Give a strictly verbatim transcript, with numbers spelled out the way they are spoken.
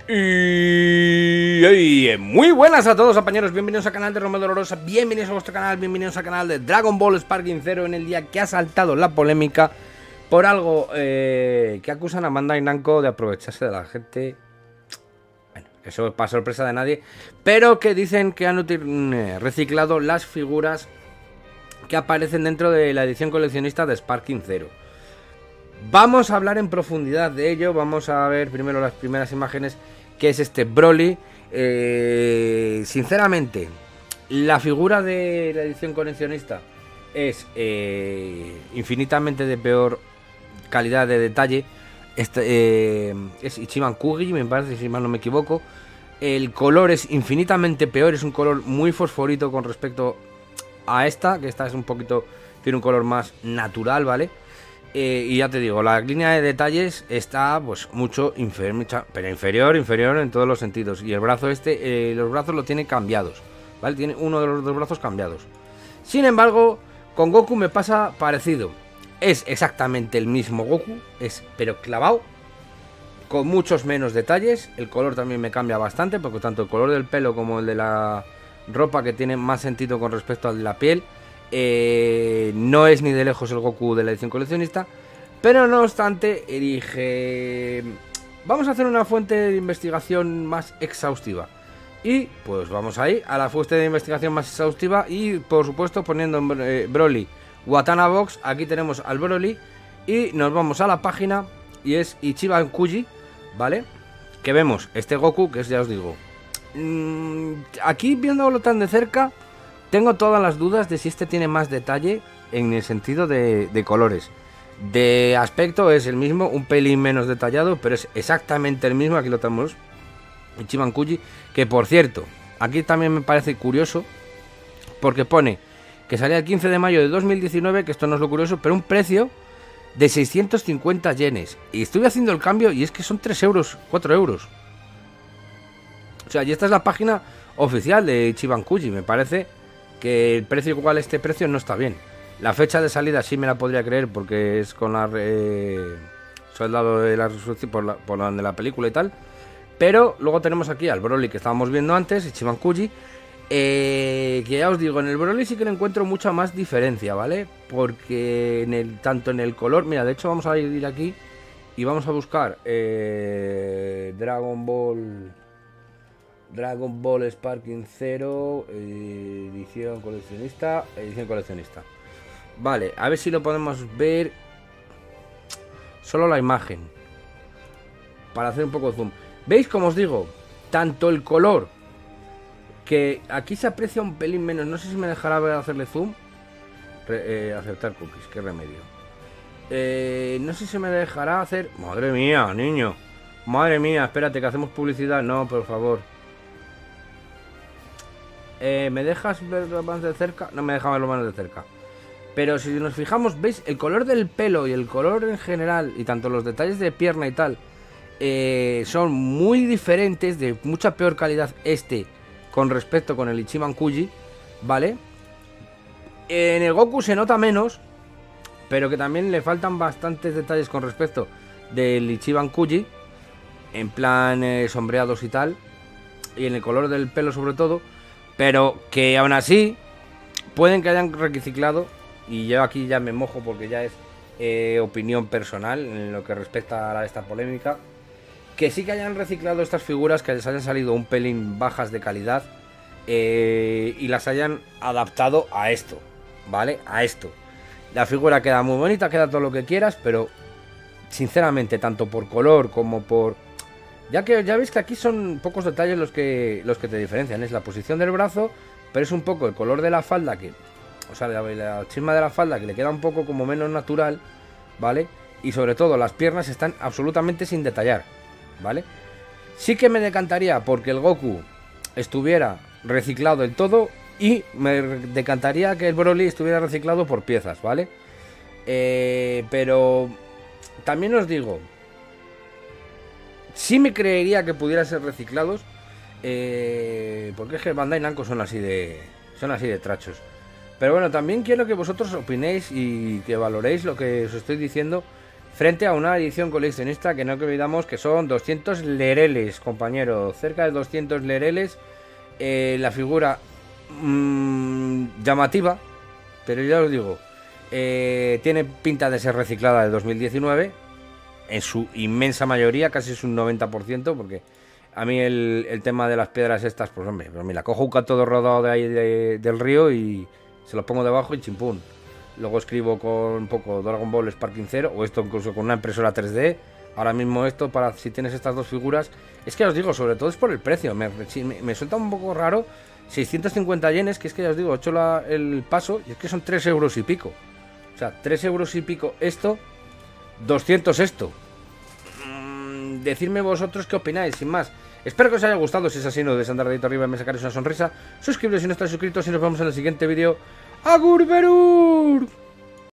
Y, y muy buenas a todos, compañeros. Bienvenidos al canal de Romeo Dolorosa. Bienvenidos a vuestro canal. Bienvenidos al canal de Dragon Ball Sparking Zero. En el día que ha saltado la polémica por algo eh, que acusan a Bandai Namco de aprovecharse de la gente. Bueno, eso es para sorpresa de nadie. Pero que dicen que han reciclado las figuras que aparecen dentro de la edición coleccionista de Sparking Zero. Vamos a hablar en profundidad de ello. Vamos a ver primero las primeras imágenes, que es este Broly. Eh, sinceramente, la figura de la edición coleccionista es eh, infinitamente de peor calidad de detalle. Este, eh, es Ichiban Kugi, me parece, si mal no me equivoco. El color es infinitamente peor, es un color muy fosforito con respecto a esta, que esta es un poquito, tiene un color más natural, ¿vale? Eh, y ya te digo, la línea de detalles está pues mucho inferior, pero inferior, inferior en todos los sentidos. Y el brazo este, eh, los brazos lo tiene cambiados, ¿vale? Tiene uno de los dos brazos cambiados. Sin embargo, con Goku me pasa parecido. Es exactamente el mismo Goku, es pero clavado, con muchos menos detalles. El color también me cambia bastante, porque tanto el color del pelo como el de la ropa, que tiene más sentido con respecto al de la piel, Eh, no es ni de lejos el Goku de la edición coleccionista. Pero no obstante, dije, vamos a hacer una fuente de investigación más exhaustiva. Y pues vamos ahí a la fuente de investigación más exhaustiva. Y por supuesto poniendo en eh, Broly Watana Box. Aquí tenemos al Broly. Y nos vamos a la página. Y es Ichiban Kugi, ¿vale? Que vemos este Goku, que es, ya os digo, mmm, aquí viéndolo tan de cerca, tengo todas las dudas de si este tiene más detalle en el sentido de, de colores. De aspecto es el mismo, un pelín menos detallado, pero es exactamente el mismo. Aquí lo tenemos, Ichiban Kugi, que por cierto, aquí también me parece curioso, porque pone que salía el quince de mayo de dos mil diecinueve, que esto no es lo curioso, pero un precio de seiscientos cincuenta yenes. Y estuve haciendo el cambio y es que son tres euros, cuatro euros. O sea, y esta es la página oficial de Ichiban Kugi. Me parece que el precio igual, este precio no está bien. La fecha de salida sí me la podría creer, porque es con la eh, soldado de la resurrección, por la, por la de la película y tal. Pero luego tenemos aquí al Broly que estábamos viendo antes, Ichiban Kugi, eh, que ya os digo, en el Broly sí que le encuentro mucha más diferencia, ¿vale? Porque en el, tanto en el color, mira, de hecho vamos a ir aquí y vamos a buscar eh, Dragon Ball Dragon Ball Sparking Zero, eh, edición coleccionista, edición coleccionista. Vale, a ver si lo podemos ver. Solo la imagen, para hacer un poco de zoom. ¿Veis? Como os digo, tanto el color, que aquí se aprecia un pelín menos. No sé si me dejará ver hacerle zoom. Re, eh, aceptar cookies, qué remedio. Eh, no sé si me dejará hacer. Madre mía, niño. Madre mía, espérate, que hacemos publicidad. No, por favor. Eh, ¿Me dejas verlo más de cerca? No me deja verlo más de cerca. Pero si nos fijamos, ¿veis? El color del pelo y el color en general, y tanto los detalles de pierna y tal, eh, son muy diferentes, de mucha peor calidad este con respecto con el Ichiban Kugi, ¿vale? En el Goku se nota menos, pero que también le faltan bastantes detalles con respecto del Ichiban Kugi, en plan eh, sombreados y tal, y en el color del pelo sobre todo. Pero que aún así pueden que hayan reciclado, y yo aquí ya me mojo porque ya es eh, opinión personal en lo que respecta a esta polémica, que sí que hayan reciclado estas figuras, que les hayan salido un pelín bajas de calidad, eh, y las hayan adaptado a esto, ¿vale? A esto. La figura queda muy bonita, queda todo lo que quieras, pero sinceramente, tanto por color como por... Ya que ya veis que aquí son pocos detalles los que los que te diferencian. Es la posición del brazo, pero es un poco el color de la falda, que, o sea, la, la chisma de la falda, que le queda un poco como menos natural, ¿vale? Y sobre todo las piernas están absolutamente sin detallar, ¿vale? Sí que me decantaría porque el Goku estuviera reciclado del todo, y me decantaría que el Broly estuviera reciclado por piezas, ¿vale? Eh, pero también os digo, sí me creería que pudiera ser reciclados, eh, porque es que Bandai Namco son así de son así de trachos. Pero bueno, también quiero que vosotros opinéis y que valoréis lo que os estoy diciendo frente a una edición coleccionista que no olvidamos que son doscientos lereles, compañero, cerca de doscientos lereles. Eh, la figura mmm, llamativa, pero ya os digo, eh, tiene pinta de ser reciclada de dos mil diecinueve, en su inmensa mayoría, casi es un noventa por ciento, porque a mí el, el tema de las piedras estas, pues hombre, pues mira, cojo un canto de rodado de ahí de, del río y se lo pongo debajo y chimpún. Luego escribo con un poco Dragon Ball Sparking Zero, o esto incluso con una impresora tres D. Ahora mismo esto, para si tienes estas dos figuras, es que os digo, sobre todo es por el precio. Me, me, me suelta un poco raro, seiscientos cincuenta yenes, que es que ya os digo, he hecho la, el paso, y es que son tres euros y pico. O sea, tres euros y pico esto, doscientos esto. Mm, decidme vosotros qué opináis, sin más. Espero que os haya gustado, si es así, no dudéis en dar dedito arriba y me sacaréis una sonrisa. Suscribiros si no estáis suscritos y nos vemos en el siguiente vídeo. ¡Agur, Berur!